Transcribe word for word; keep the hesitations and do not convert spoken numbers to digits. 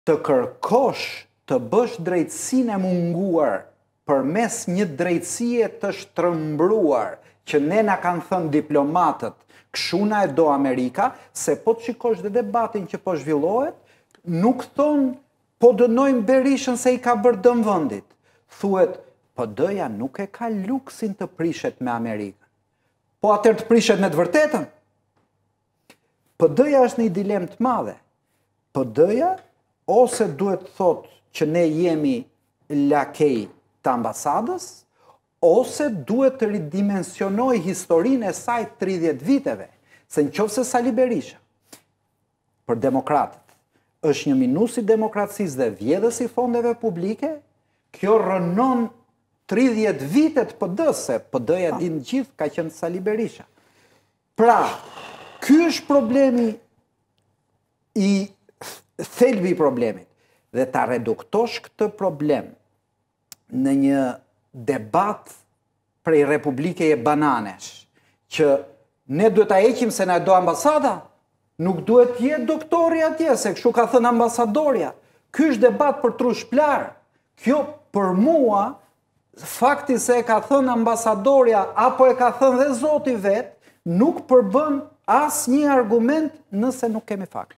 të kërkosh të bësh drejtësinë e munguar përmes një drejtësie të shtrëmbruar, që ne na kanë thënë diplomatët, këshuna e do Amerika, se po të shikosh dhe debatin që po zhvillohet, nuk thonë po dënojmë Berishën se i ka bërë dëm vendit. Thuhet, P D-ja nuk e ka luksin të prishet me Amerikën. Po atër të prishet me të vërtetën. P D-ja është një dilemë të madhe. P D-ja ose duhet thot që ne jemi lakej të ambasadës, ose duhet të ridimensionoj historinë e saj tridhjetë viteve, se në qoftë se Sali Berisha, për demokratët, është një minus i demokracisë dhe vjedhës i fondeve publike, kjo rënon tridhjetë vitet P D-s, se P D-ja din gjithë ka qenë Sali Berisha. Pra, ky është problemi i thelbi i problemit. Dhe ta reduktosh këtë problem në një debat prej Republike e bananesh, që ne duhet ta heqim se na do ambasada, nuk duhet jetë doktori atje, se kështu ka thënë ambasadorja. Ky është debat për trush plar. Kjo për mua, fakti se e ka thënë ambasadorja, apo e ka thënë dhe zoti vet, nuk përbën as një argument nëse nuk kemi fakt.